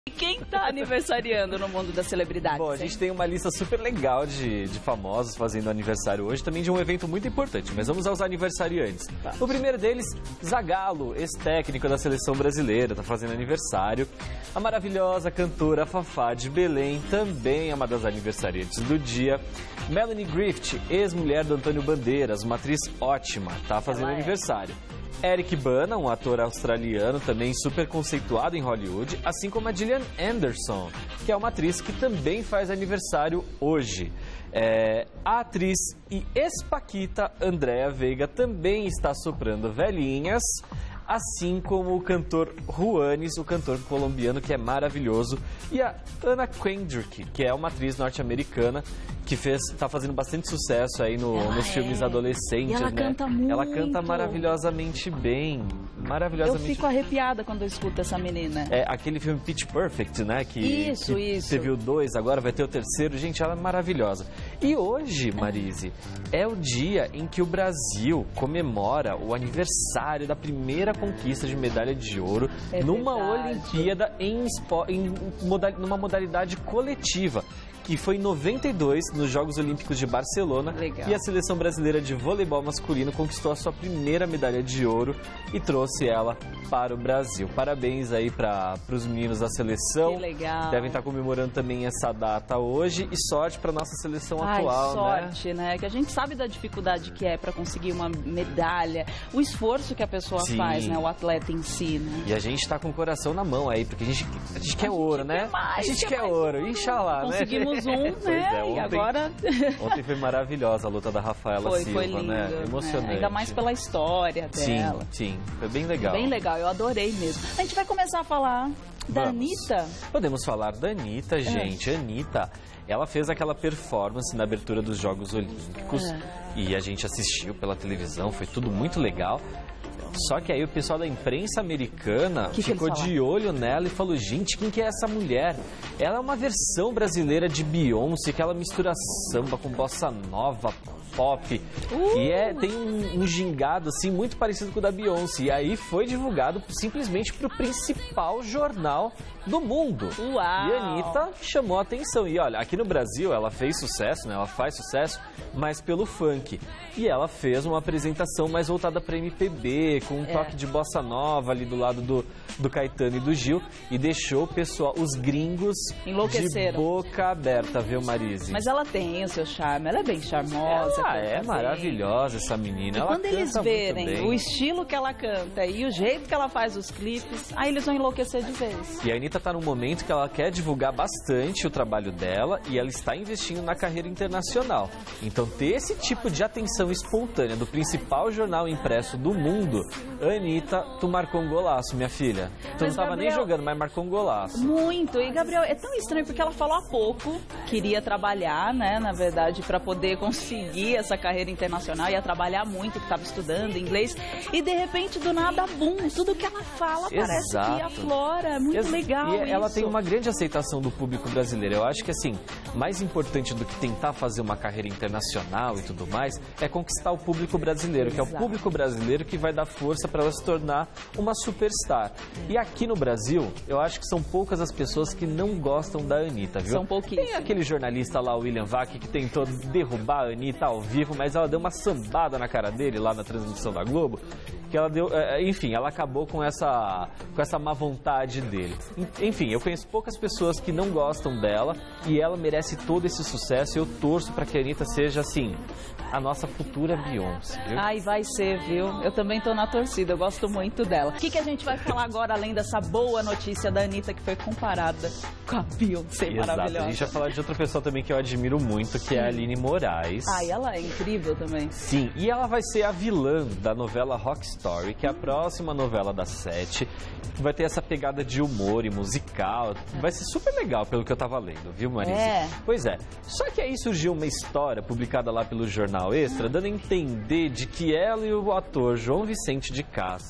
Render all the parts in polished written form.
Quem tá aniversariando no mundo das celebridades? Bom, a gente tem uma lista super legal de famosos fazendo aniversário hoje, também de um evento muito importante, mas vamos aos aniversariantes. Tá. O primeiro deles, Zagallo, ex-técnico da seleção brasileira, tá fazendo aniversário. A maravilhosa cantora Fafá de Belém também é uma das aniversariantes do dia. Melanie Griffith, ex-mulher do Antônio Bandeiras, uma atriz ótima, tá fazendo aniversário. Eric Bana, um ator australiano também super conceituado em Hollywood, assim como a Gillian Anderson, que é uma atriz que também faz aniversário hoje. A atriz e ex-paquita Andréa Veiga também está soprando velhinhas, assim como o cantor Juanes, o cantor colombiano que é maravilhoso, e a Anna Kendrick, que é uma atriz norte-americana que está fazendo bastante sucesso aí nos filmes adolescentes. E ela canta muito. Ela canta maravilhosamente bem, maravilhosamente. Eu fico arrepiada quando eu escuto essa menina. É aquele filme Pitch Perfect, né? Isso. Você viu 2, agora vai ter o 3º. Gente, ela é maravilhosa. E hoje, Marise, é o dia em que o Brasil comemora o aniversário da primeira conquista de medalha de ouro numa Olimpíada numa modalidade coletiva, que foi em 92, nos Jogos Olímpicos de Barcelona. Legal. E a seleção brasileira de voleibol masculino conquistou a sua primeira medalha de ouro e trouxe ela para o Brasil. Parabéns aí para os meninos da seleção. Que legal. Devem estar comemorando também essa data hoje e sorte para nossa seleção atual, sorte, né? Que a gente sabe da dificuldade que é para conseguir uma medalha, o esforço que a pessoa faz, né? O atleta em si, né? E a gente está com o coração na mão aí, porque a gente quer ouro, né? A gente quer ouro, inshallah, né? Conseguimos né? Ontem, e agora... Ontem foi maravilhosa a luta da Rafaela Silva, foi lindo, né? Emocionante. Né? Ainda mais pela história dela. Sim, foi bem legal. Bem legal, eu adorei mesmo. A gente vai começar a falar da Anitta. Podemos falar da Anitta, gente. A Anitta, ela fez aquela performance na abertura dos Jogos Olímpicos e a gente assistiu pela televisão, foi tudo muito legal. Só que aí o pessoal da imprensa americana ficou de olho nela e falou, gente, quem que é essa mulher? Ela é uma versão brasileira de Beyoncé, que ela mistura samba com bossa nova, pop. E tem um gingado assim muito parecido com o da Beyoncé. E aí foi divulgado simplesmente para o principal jornal do mundo. Uau. E a Anitta chamou a atenção. E olha, aqui no Brasil ela fez sucesso, né? Ela faz sucesso, mas pelo funk. E ela fez uma apresentação mais voltada para MPB, com um toque de bossa nova ali do lado do Caetano e do Gil. E deixou o pessoal, os gringos, de boca aberta, viu, Marise? Mas ela tem o seu charme, ela é bem charmosa. Ela é maravilhosa, essa menina. E ela quando eles verem o estilo que ela canta e o jeito que ela faz os clipes, aí eles vão enlouquecer de vez. E a Anitta está num momento que ela quer divulgar bastante o trabalho dela e ela está investindo na carreira internacional. Então, ter esse tipo de atenção espontânea do principal jornal impresso do mundo, Anitta, tu marcou um golaço, minha filha. Tu não estava nem jogando, mas marcou um golaço. Muito. E, Gabriel, é tão estranho porque ela falou há pouco, queria trabalhar, né, na verdade, para poder conseguir essa carreira internacional, ia trabalhar muito, que estava estudando inglês, e de repente, do nada, bum, tudo que ela fala parece que aflora, é muito legal e ela isso. tem uma grande aceitação do público brasileiro. Eu acho que, assim, mais importante do que tentar fazer uma carreira internacional e tudo mais, é conquistar o público brasileiro, que é o público brasileiro que vai dar força para ela se tornar uma superstar. E aqui no Brasil, eu acho que são poucas as pessoas que não gostam da Anitta, viu? São pouquíssimas. Tem aquele jornalista lá, o William Vac, que tentou derrubar a Anitta ao vivo, mas ela deu uma sambada na cara dele lá na transmissão da Globo, que ela deu, enfim, ela acabou com essa má vontade dele. Enfim, eu conheço poucas pessoas que não gostam dela e ela merece todo esse sucesso e eu torço para que a Anitta seja, assim, a nossa futura Beyoncé, viu? Ai, vai ser, viu? Eu também tô na torcida, eu gosto muito dela. O que a gente vai falar agora, além dessa boa notícia da Anitta, que foi comparada com a Beyoncé, maravilhosa? A gente vai falar de outra pessoa também que eu admiro muito, que é a Aline Moraes. Ai, ela é incrível também. Sim, e ela vai ser a vilã da novela Rock Story, que é a próxima novela da 7, que vai ter essa pegada de humor e musical. Vai ser super legal, pelo que eu tava lendo, viu, Marise? Pois é. Só que aí surgiu uma história publicada lá pelo Jornal Extra, dando a entender de que ela e o ator João Vicente de Castro,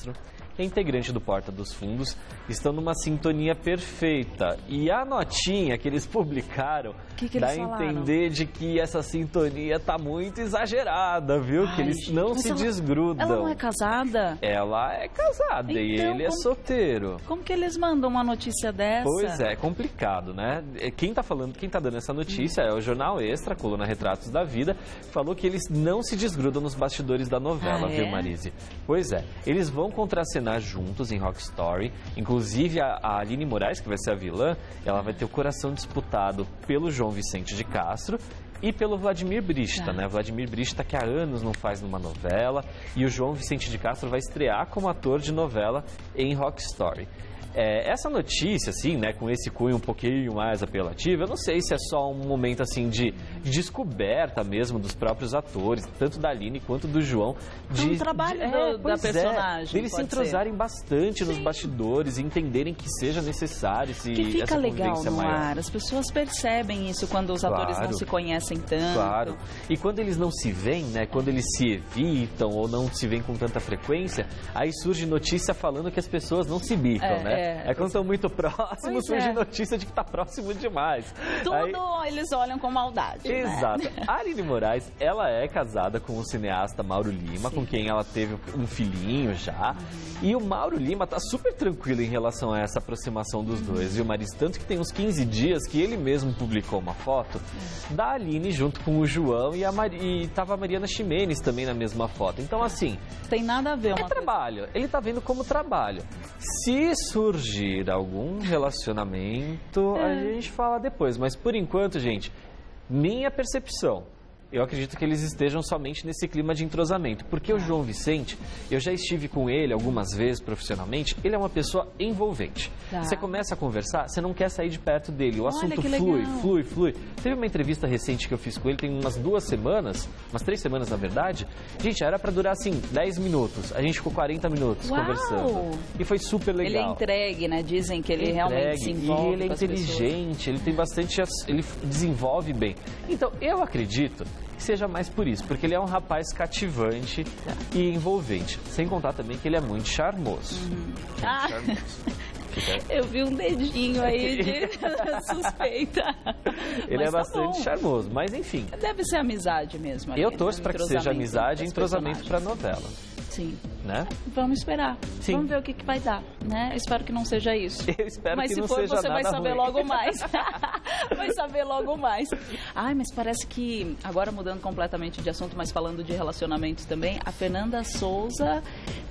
que é integrante do Porta dos Fundos, estão numa sintonia perfeita. E a notinha que eles publicaram dá a entender de que essa sintonia tá muito exagerada, viu? Que eles não se desgrudam. Ela não é casada? Ela é casada então, e ele é solteiro. Como que eles mandam uma notícia dessa? Pois é complicado, né? Quem tá dando essa notícia é o Jornal Extra, a coluna Retratos da Vida, falou que eles não se desgrudam nos bastidores da novela, viu, Marise? Pois é, eles vão contracenar juntos em Rock Story, inclusive a Aline Moraes, que vai ser a vilã, ela vai ter o coração disputado pelo João Vicente de Castro e pelo Vladimir Brista, né? Vladimir Brista que há anos não faz numa novela e o João Vicente de Castro vai estrear como ator de novela em Rock Story. Essa notícia, assim, né, com esse cunho um pouquinho mais apelativo, eu não sei se é só um momento, assim, de descoberta mesmo dos próprios atores, tanto da Aline quanto do João. Um trabalho da personagem. Eles se entrosarem bastante nos bastidores e entenderem que seja necessário essa convivência maior. Que fica legal no ar, as pessoas percebem isso quando os atores não se conhecem tanto. Claro, e quando eles não se veem, né, quando eles se evitam ou não se veem com tanta frequência, aí surge notícia falando que as pessoas não se bicam, né? Quando estão muito próximos, surge notícia de que está próximo demais. Tudo eles olham com maldade. Exato. Né? A Aline Moraes, ela é casada com o cineasta Mauro Lima, com quem ela teve um filhinho já. E o Mauro Lima tá super tranquilo em relação a essa aproximação dos dois, viu, Maris? Tanto que tem uns 15 dias que ele mesmo publicou uma foto da Aline junto com o João e tava a Mariana Ximenes também na mesma foto. Então, assim... Tem nada a ver uma trabalho. Ele tá vendo como trabalho. Se surgir algum relacionamento, a gente fala depois. Mas, por enquanto, gente, minha percepção... Eu acredito que eles estejam somente nesse clima de entrosamento. Porque o João Vicente, eu já estive com ele algumas vezes profissionalmente, ele é uma pessoa envolvente. Você começa a conversar, você não quer sair de perto dele. O assunto flui. Teve uma entrevista recente que eu fiz com ele, tem umas 2 semanas, umas 3 semanas na verdade. Gente, era pra durar assim, 10 minutos. A gente ficou 40 minutos conversando. E foi super legal. Ele é entregue, né? Dizem que ele realmente se envolve. E ele é inteligente, ele tem bastante... Ele desenvolve bem. Então, eu acredito... que seja mais por isso, porque ele é um rapaz cativante e envolvente. Sem contar também que ele é muito charmoso. Eu vi um dedinho aí de suspeita. Ele é bastante charmoso, mas enfim. Deve ser amizade mesmo. Eu torço para que seja amizade e entrosamento para a novela. Sim. Né? Vamos esperar. Sim. Vamos ver o que vai dar, né? Eu espero que não seja isso. Eu espero mas que não seja nada ruim. Mas se for, você vai saber logo mais. Vai saber logo mais. Ai, mas parece que, agora mudando completamente de assunto, mas falando de relacionamentos também, a Fernanda Souza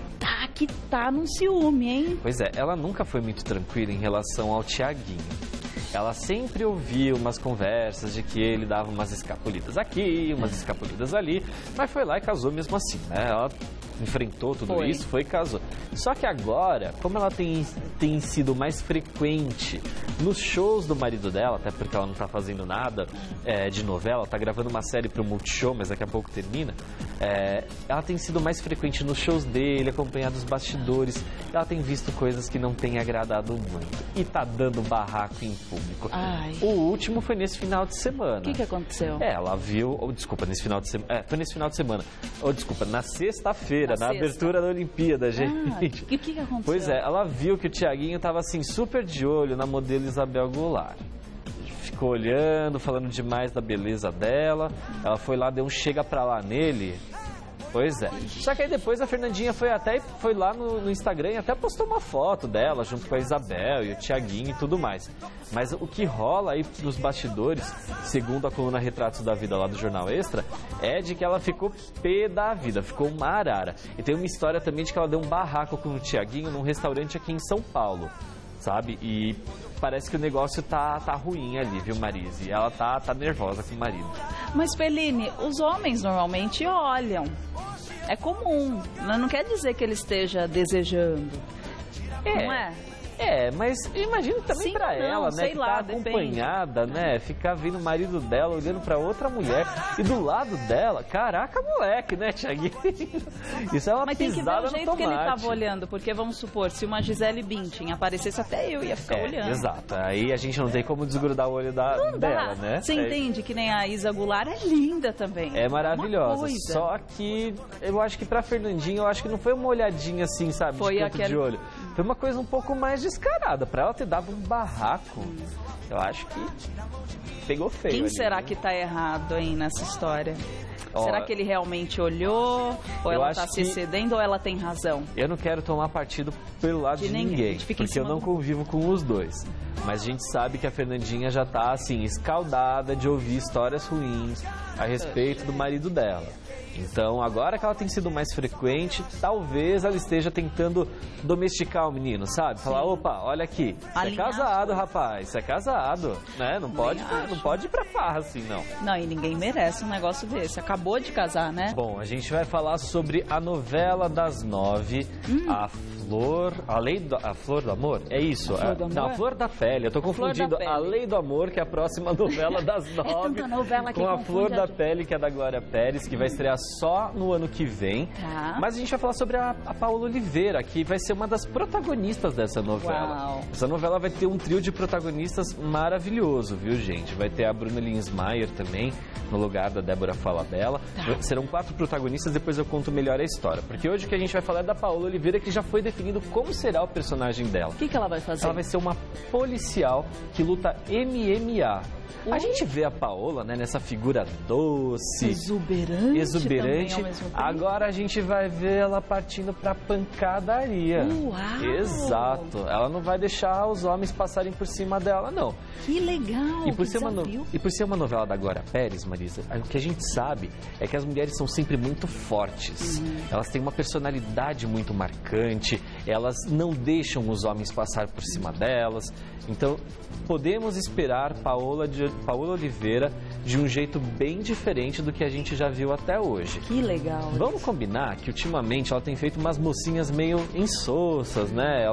tá num ciúme, hein? Pois é, ela nunca foi muito tranquila em relação ao Thiaguinho. Ela sempre ouvia umas conversas de que ele dava umas escapulidas aqui, umas escapulidas ali, mas foi lá e casou mesmo assim, né? Ela enfrentou tudo isso, foi e casou. Só que agora, como ela tem sido mais frequente nos shows do marido dela, até porque ela não tá fazendo nada de novela, tá gravando uma série pro Multishow, mas daqui a pouco termina, ela tem sido mais frequente nos shows dele, acompanhado os bastidores, ela tem visto coisas que não têm agradado muito e tá dando barraco em público. Ai. O último foi nesse final de semana. O que aconteceu? Ela viu, desculpa, nesse final de semana, foi nesse final de semana, desculpa, na sexta-feira, na abertura da Olimpíada, gente. E o que aconteceu? Pois é, ela viu que o Thiaguinho tava assim, super de olho na modelo Isabel Goulart. Ficou olhando, falando demais da beleza dela. Ela foi lá, deu um chega pra lá nele. Pois é. Só que aí depois a Fernandinha foi lá no Instagram e até postou uma foto dela junto com a Isabel e o Thiaguinho e tudo mais. Mas o que rola aí dos bastidores, segundo a coluna Retratos da Vida lá do Jornal Extra, é de que ela ficou pé da vida, ficou uma arara. E tem uma história também de que ela deu um barraco com o Thiaguinho num restaurante aqui em São Paulo, sabe? E parece que o negócio tá ruim ali, viu, Marise? E ela tá nervosa com o marido. Mas, Peline, os homens normalmente olham. É comum. Não quer dizer que ele esteja desejando. Não é? Mas imagina também Sim, pra não, ela, né? sei Que lá, tá acompanhada, né? Ficar vendo o marido dela olhando pra outra mulher e do lado dela, caraca, moleque, né, Thiaguinho? Isso é uma Mas tem que ver pisada o jeito no que ele tomate. tava olhando, porque vamos supor, se uma Gisele Bündchen aparecesse, até eu ia ficar olhando. Exato. Aí a gente não tem como desgrudar o olho dela, né? Você entende que nem a Isa Goulart é linda também. É maravilhosa. Uma coisa. Só que eu acho que pra Fernandinha, eu acho que não foi uma olhadinha assim, sabe? Foi de canto aquele... de olho. Foi uma coisa um pouco mais descarada. Pra ela ter dado um barraco, eu acho que pegou feio. Quem ali, será né? que tá errado, hein, nessa história? Ó, será que ele realmente olhou? Ou ela tá acho se que- cedendo ou ela tem razão? Eu não quero tomar partido pelo lado De de ninguém. A ninguém, gente fica em porque eu cima não do- convivo com os dois. Mas a gente sabe que a Fernandinha já tá, assim, escaldada de ouvir histórias ruins a respeito do marido dela. Então, agora que ela tem sido mais frequente, talvez ela esteja tentando domesticar o menino, sabe? Falar, opa, olha aqui, você é Alinhar as casado, coisas. rapaz, você é casado, né? Não pode ir pra farra assim, não. Não, e ninguém merece um negócio desse. Acabou de casar, né? Bom, a gente vai falar sobre a novela das 9, a Flor do Amor, é isso? A Flor do Amor? Não, a Flor da Pele, eu tô Flor confundindo da a Pele. Lei do Amor, que é a próxima novela das 9, tanta novela que com a confunde Flor da a gente. Pele, que é da Glória Pérez, que vai estrear só no ano que vem. Tá. Mas a gente vai falar sobre a Paola Oliveira, que vai ser uma das protagonistas dessa novela. Uau. Essa novela vai ter um trio de protagonistas maravilhoso, viu, gente? Vai ter a Bruna Linsmeyer também, no lugar da Débora Falabella. Tá. Serão 4 protagonistas, depois eu conto melhor a história. Porque hoje o que a gente vai falar é da Paola Oliveira, que já foi definido como será o personagem dela. O que ela vai fazer? Ela vai ser uma policial que luta MMA. A Ui. gente vê a Paola, né, nessa figura doce, Exuberante também, ao mesmo tempo. Agora a gente vai ver ela partindo pra pancadaria. Uau! Exato. Ela não vai deixar os homens passarem por cima dela, não. Que legal, E por, que ser desafio. e por ser uma novela da Glória Pérez, Marisa, o que a gente sabe é que as mulheres são sempre muito fortes. Elas têm uma personalidade muito marcante, elas não deixam os homens passar por cima delas. Então, podemos esperar Paola Oliveira de um jeito bem diferente do que a gente já viu até hoje. Que legal. Vamos combinar que ultimamente ela tem feito umas mocinhas meio insossas, né?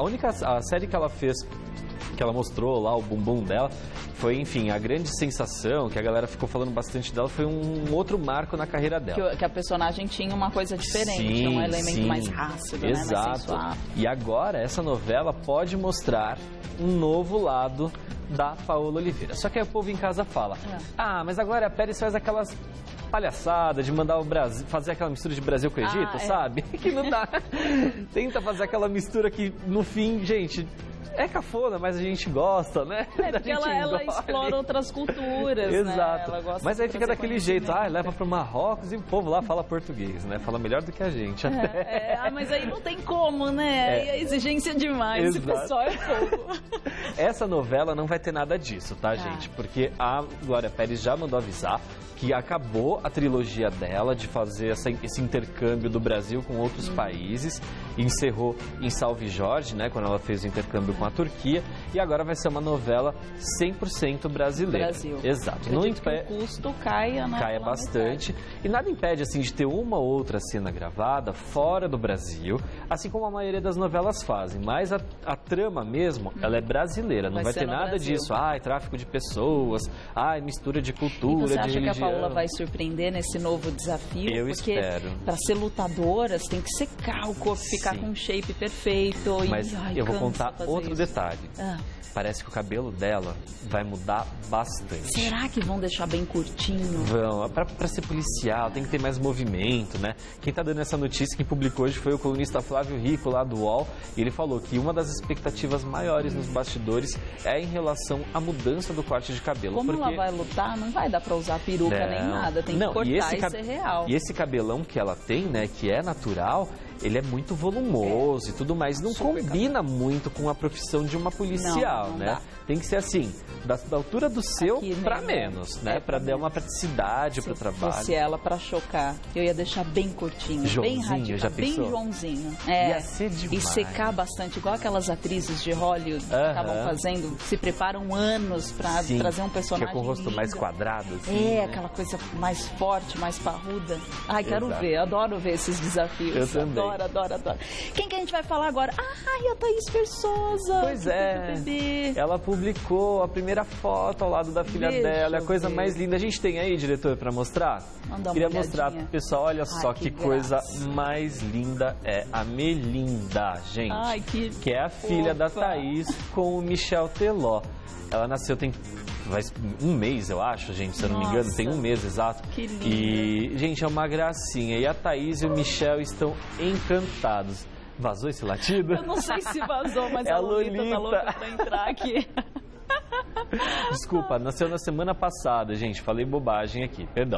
A série que ela fez, que ela mostrou lá o bumbum dela, foi, enfim, a grande sensação, que a galera ficou falando bastante dela, foi um outro marco na carreira dela. Que a personagem tinha uma coisa diferente, Sim, um elemento sim. mais ácido, né? Mais Exato. sensual. E agora essa novela pode mostrar um novo lado da Paola Oliveira. Só que aí o povo em casa fala, mas agora a Pérez faz aquelas palhaçadas de mandar o Brasil, fazer aquela mistura de Brasil com o Egito, sabe? Que não dá. Tenta fazer aquela mistura que no fim, gente, é cafona, mas a gente gosta, né? É, porque ela explora outras culturas, Exato. né? Ela gosta Mas de aí fica trazer daquele jeito, conhecimento. leva pro Marrocos e o povo lá fala português, né? Fala melhor do que a gente. Mas aí não tem como, né? Aí a exigência é demais, esse Exato. pessoal é fogo. Essa novela não vai ter nada disso, tá, gente? Porque a Glória Pérez já mandou avisar que acabou a trilogia dela de fazer esse intercâmbio do Brasil com outros países. Encerrou em Salve Jorge, né? Quando ela fez o intercâmbio com a Turquia. E agora vai ser uma novela 100% brasileira. Brasil. Exato. Não Acredito que o custo caia, né? Caia pela bastante. metade. E nada impede, assim, de ter uma ou outra cena gravada fora do Brasil, assim como a maioria das novelas fazem. Mas a trama mesmo, ela é brasileira. Não vai ser ter no nada Brasil. disso. Tráfico de pessoas. Mistura de E cultura, você de acha que religião. a Paola vai surpreender nesse novo desafio? Eu Porque espero. para ser lutadora, você tem que secar o corpo, ficar Sim. com um shape perfeito. Mas eu vou cansa contar fazer outro isso. detalhe. Ah, Parece que o cabelo dela vai mudar bastante. será que vão deixar bem curtinho? Vão, pra ser policial tem que ter mais movimento, né? Quem tá dando essa notícia, quem publicou hoje foi o colunista Flávio Rico, lá do UOL, e ele falou que uma das expectativas maiores nos bastidores é em relação à mudança do corte de cabelo. Como porque... ela vai lutar, não vai dar pra usar peruca nem nada, tem que cortar e ser real. E esse cabelão que ela tem, né, que é natural, ele é muito volumoso e tudo mais. Não combina muito com a profissão de uma policial, não né? dá. Tem que ser assim, da altura do seu Aqui pra mesmo. menos, né? Pra dar uma praticidade pro trabalho. Se fosse ela pra chocar, eu ia deixar bem curtinho, bem Joãozinho, radical, já bem pensou? Joãozinho. Ia ser E demais. secar bastante, igual aquelas atrizes de Hollywood que acabam fazendo, se preparam anos pra Sim, trazer um personagem que é com o rosto lindo. mais quadrado, assim, né? Aquela coisa mais forte, mais parruda. Ai, quero Exato. ver, adoro ver esses desafios. Eu também. Adoro. adoro. Quem que a gente vai falar agora? Ai, a Thaís Versosa. Pois é, ela publicou a primeira foto ao lado da filha dela, a coisa mais linda. A gente tem aí, diretor, para mostrar? Queria mostrar pro pessoal, olha só que coisa mais linda é a Melinda, gente. Ai, que é a filha da Thaís com o Michel Teló. Ela nasceu tem um mês, eu acho, gente, se eu não me engano, tem um mês exato. Que lindo. E, gente, é uma gracinha. E a Thaís e o Michel estão encantados. Vazou esse latido? Eu não sei se vazou, mas a Lolita tá louca pra entrar aqui. Desculpa, nasceu na semana passada, gente, falei bobagem aqui, perdão.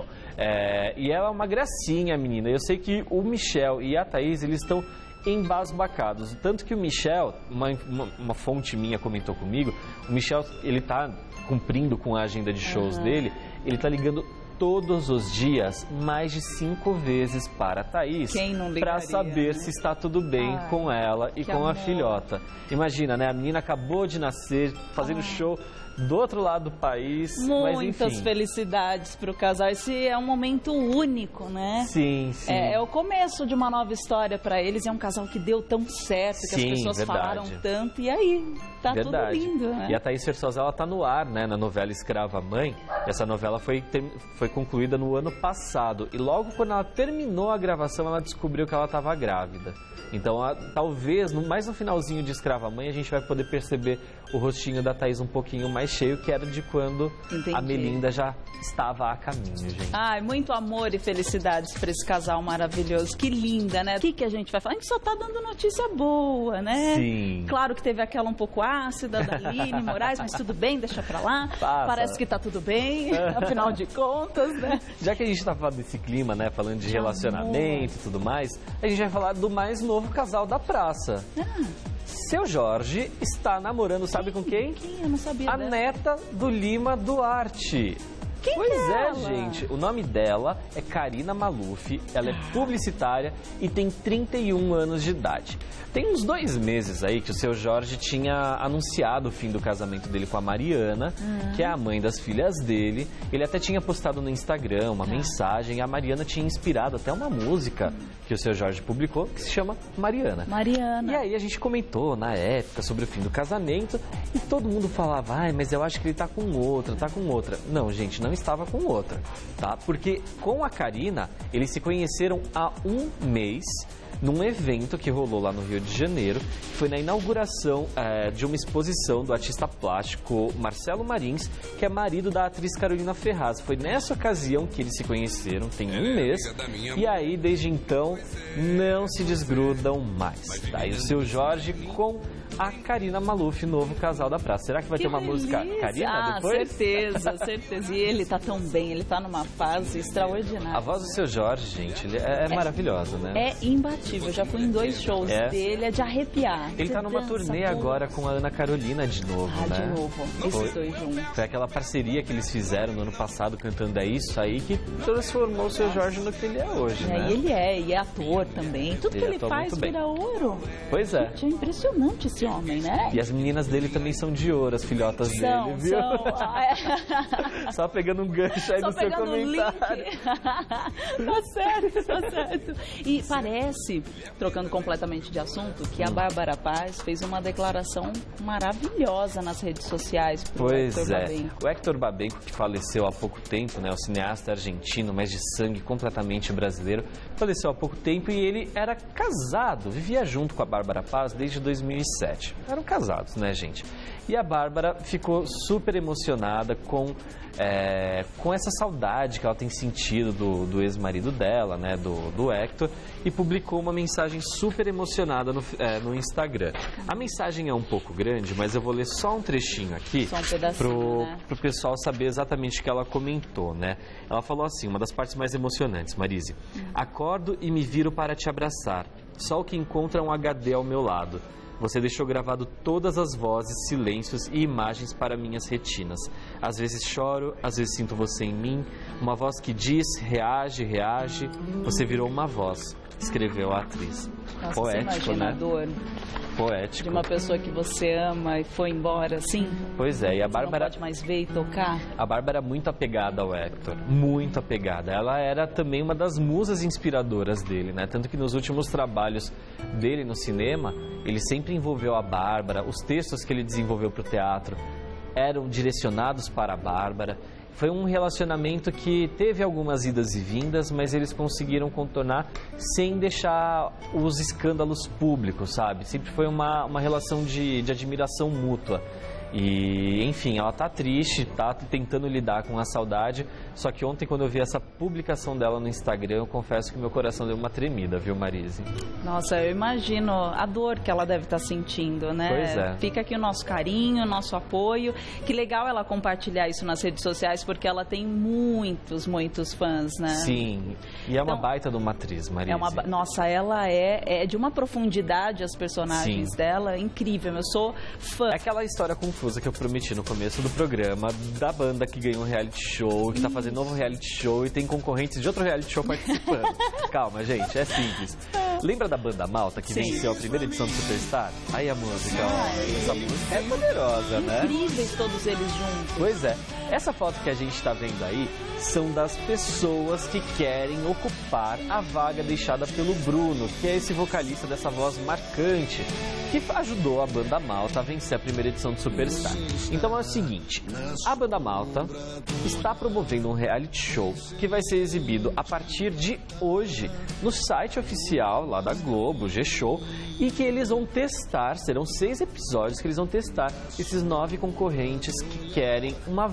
E ela é uma gracinha, menina. Eu sei que o Michel e a Thaís, eles estão embasbacados. Tanto que o Michel, uma fonte minha comentou comigo, o Michel, ele tá cumprindo com a agenda de shows dele, ele tá ligando todos os dias mais de 5 vezes para a Thaís para saber se está tudo bem com ela e com a filhota. Imagina, né? A menina acabou de nascer, fazendo show do outro lado do país. Muitas felicidades para o casal. Esse é um momento único, né? Sim. É o começo de uma nova história para eles. É um casal que deu tão certo, que as pessoas falaram tanto. E aí, tá tudo lindo, né? E a Thaís Versosa, ela tá no ar, né? Na novela Escrava Mãe. Essa novela foi concluída no ano passado. E logo quando ela terminou a gravação, ela descobriu que ela estava grávida. Então, talvez, mais no finalzinho de Escrava Mãe, a gente vai poder perceber o rostinho da Thaís um pouquinho mais cheio, que era de quando a Melinda já estava a caminho, gente. Ai, muito amor e felicidades para esse casal maravilhoso. Que linda, né? O que a gente vai falar? A gente só tá dando notícia boa, né? Sim. Claro que teve aquela um pouco ácida da Aline Moraes, mas tudo bem, deixa pra lá. Parece que tá tudo bem, afinal de contas, né? Já que a gente tá falando desse clima, né? Falando de relacionamento e tudo mais, a gente vai falar do mais novo casal da praça. Seu Jorge está namorando, sabe com quem? Quem? Eu não sabia. A neta do Lima Duarte. Pois é, gente. O nome dela é Karina Maluf, ela é publicitária e tem 31 anos de idade. Tem uns 2 meses aí que o Seu Jorge tinha anunciado o fim do casamento dele com a Mariana, que é a mãe das filhas dele. Ele até tinha postado no Instagram uma mensagem e a Mariana tinha inspirado até uma música que o Seu Jorge publicou, que se chama Mariana. E aí a gente comentou na época sobre o fim do casamento e todo mundo falava, mas eu acho que ele tá com outra. Não, gente, não estava com outra, tá? Porque com a Karina, eles se conheceram há 1 mês num evento que rolou lá no Rio de Janeiro, que foi na inauguração de uma exposição do artista plástico Marcelo Marins, que é marido da atriz Carolina Ferraz. Foi nessa ocasião que eles se conheceram, tem 1 mês, e aí desde então não se desgrudam mais. Tá? E o Seu Jorge com a Karina Maluf, novo casal da praça. Será que vai ter uma música Karina depois? Certeza. E ele tá tão bem, ele tá numa fase extraordinária. A voz do Seu Jorge, gente, é maravilhosa, né? É imbatível. Eu já fui em 2 shows dele, é de arrepiar. Ele tá numa turnê agora com a Ana Carolina de novo, né? De novo, esses 2 juntos. Foi aquela parceria que eles fizeram no ano passado cantando É Isso Aí que transformou o Seu Jorge no que ele é hoje, né? E é ator também. Tudo que ele faz vira ouro. Pois é. Gente, é impressionante esse homem, né? E as meninas dele também são de ouro, as filhotas dele, viu? Só pegando um gancho aí no seu comentário. Tá certo. E parece, trocando completamente de assunto, que a Bárbara Paz fez uma declaração maravilhosa nas redes sociais pro Hector Babenco. O Hector Babenco, que faleceu há pouco tempo, né? O cineasta argentino, mas de sangue completamente brasileiro, faleceu há pouco tempo e ele era casado, vivia junto com a Bárbara Paz desde 2007. Eram casados, né, gente? E a Bárbara ficou super emocionada com essa saudade que ela tem sentido do ex-marido dela, né, do Hector, e publicou uma mensagem super emocionada no Instagram. A mensagem é um pouco grande, mas eu vou ler só um trechinho aqui, só um pedacinho, pro pessoal saber exatamente o que ela comentou, né? Ela falou assim, uma das partes mais emocionantes, Marise. Acordo e me viro para te abraçar, só o que encontra um HD ao meu lado. Você deixou gravado todas as vozes, silêncios e imagens para minhas retinas. Às vezes choro, às vezes sinto você em mim. Uma voz que diz, reage. Você virou uma voz, escreveu a atriz. Nossa, poético, você imagina, né? A dor. poético. De uma pessoa que você ama e foi embora, assim? Pois é, e a Bárbara... Não pode mais ver e tocar? A Bárbara é muito apegada ao Hector, muito apegada. Ela era também uma das musas inspiradoras dele, né? Tanto que nos últimos trabalhos dele no cinema, ele sempre envolveu a Bárbara, os textos que ele desenvolveu para o teatro eram direcionados para a Bárbara. Foi um relacionamento que teve algumas idas e vindas, mas eles conseguiram contornar sem deixar os escândalos públicos, sabe? Sempre foi uma relação de admiração mútua. E, enfim, ela tá triste, tá tentando lidar com a saudade. Só que ontem, quando eu vi essa publicação dela no Instagram, eu confesso que meu coração deu uma tremida, viu, Marise? Nossa, eu imagino a dor que ela deve estar sentindo, né? Pois é. Fica aqui o nosso carinho, o nosso apoio. Que legal ela compartilhar isso nas redes sociais, porque ela tem muitos fãs, né? Sim, e é uma baita de uma atriz, Marise. Nossa, ela é de uma profundidade, as personagens dela, incrível. Eu sou fã. É aquela história confusa que eu prometi no começo do programa, da banda que ganhou um reality show, que tá fazendo novo reality show e tem concorrentes de outro reality show participando. Calma, gente, é simples. Lembra da banda Malta que venceu a primeira edição do Superstar? Aí a música, ó, essa música é poderosa, né? Incríveis todos eles juntos. Pois é. Essa foto que a gente está vendo aí são das pessoas que querem ocupar a vaga deixada pelo Bruno, que é esse vocalista dessa voz marcante, que ajudou a banda Malta a vencer a primeira edição do Superstar. Então é o seguinte, a banda Malta está promovendo um reality show que vai ser exibido a partir de hoje no site oficial lá da Globo, G-Show, e que eles vão testar, serão 6 episódios que eles vão testar esses 9 concorrentes que querem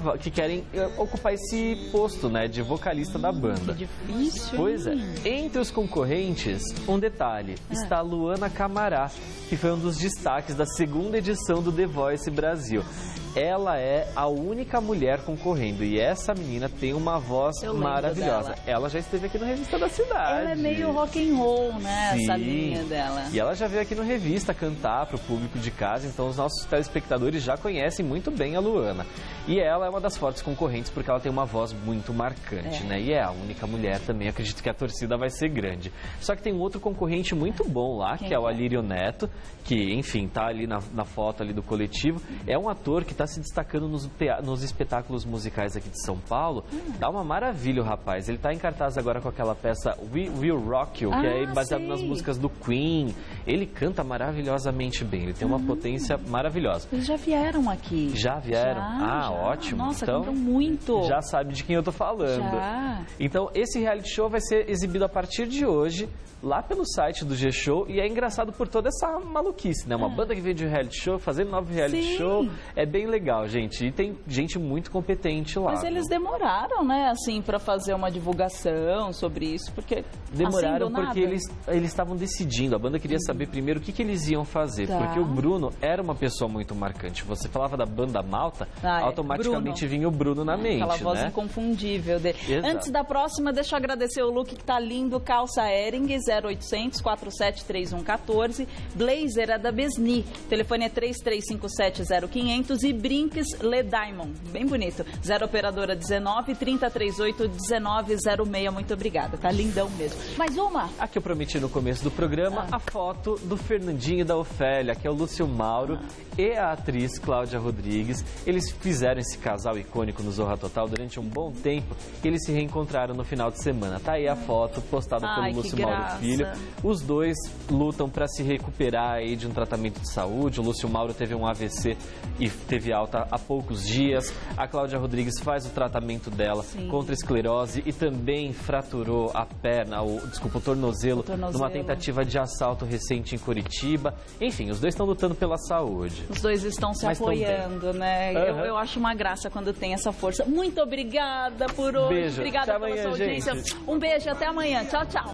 ocupar esse posto, né, de vocalista da banda. Que difícil. Pois é. Entre os concorrentes, um detalhe, está a Luana Camará, que foi um dos destaques da segunda edição do The Voice Brasil. Ela é a única mulher concorrendo e essa menina tem uma voz maravilhosa. Dela. Ela já esteve aqui no Revista da Cidade. Ela é meio rock and roll, né? Sim. Essa linha dela. E ela já veio aqui no Revista cantar para o público de casa, então os nossos telespectadores já conhecem muito bem a Luana. E ela é uma das fortes concorrentes porque ela tem uma voz muito marcante, né? E é a única mulher também, acredito que a torcida vai ser grande. Só que tem um outro concorrente muito bom lá, que é o Alírio Neto, que, enfim, tá ali na foto ali do coletivo. É um ator que está se destacando nos espetáculos musicais aqui de São Paulo. Tá uma maravilha o rapaz. Ele tá em cartaz agora com aquela peça We Will Rock You, que é baseado nas músicas do Queen. Ele canta maravilhosamente bem. Ele tem uma potência maravilhosa. Eles já vieram aqui. Já vieram? Já. Ótimo. Nossa, então, cantam muito. Já sabe de quem eu tô falando. Já. Então, esse reality show vai ser exibido a partir de hoje, lá pelo site do G-Show, e é engraçado por toda essa maluquice, né? Uma banda que vem de um reality show, fazendo novo reality show, é bem legal, gente. E tem gente muito competente lá. Mas eles demoraram, né, assim, pra fazer uma divulgação sobre isso, porque... Demoraram assim, porque eles estavam decidindo, a banda queria saber primeiro o que eles iam fazer, porque o Bruno era uma pessoa muito marcante. Você falava da banda Malta, automaticamente vinha o Bruno na mente, aquela voz né? inconfundível dele. Exato. Antes da próxima, deixa eu agradecer o look que tá lindo, calça Hering, 0800 47 3114, blazer é da Besni, telefone é 33570500 e brinques Le Diamond, bem bonito, 0 operadora 19 3038 1906, muito obrigada, tá lindão mesmo. Mais uma? Aqui eu prometi no começo do programa a foto do Fernandinho e da Ofélia, que é o Lúcio Mauro e a atriz Cláudia Rodrigues. Eles fizeram esse casal icônico no Zorra Total durante um bom tempo e eles se reencontraram no final de semana. Tá aí a foto postada pelo Lúcio Mauro Filho. Os dois lutam para se recuperar aí de um tratamento de saúde. O Lúcio Mauro teve um AVC e teve alta há poucos dias. A Cláudia Rodrigues faz o tratamento dela contra esclerose e também fraturou a perna, o tornozelo, numa tentativa de assalto recente em Curitiba. Enfim, os dois estão lutando pela saúde. Os dois estão se apoiando, né? Eu acho uma graça quando tem essa força. Muito obrigada por hoje. Beijo. Obrigada até pela amanhã, sua audiência. Gente. Um beijo, até amanhã. Tchau, tchau.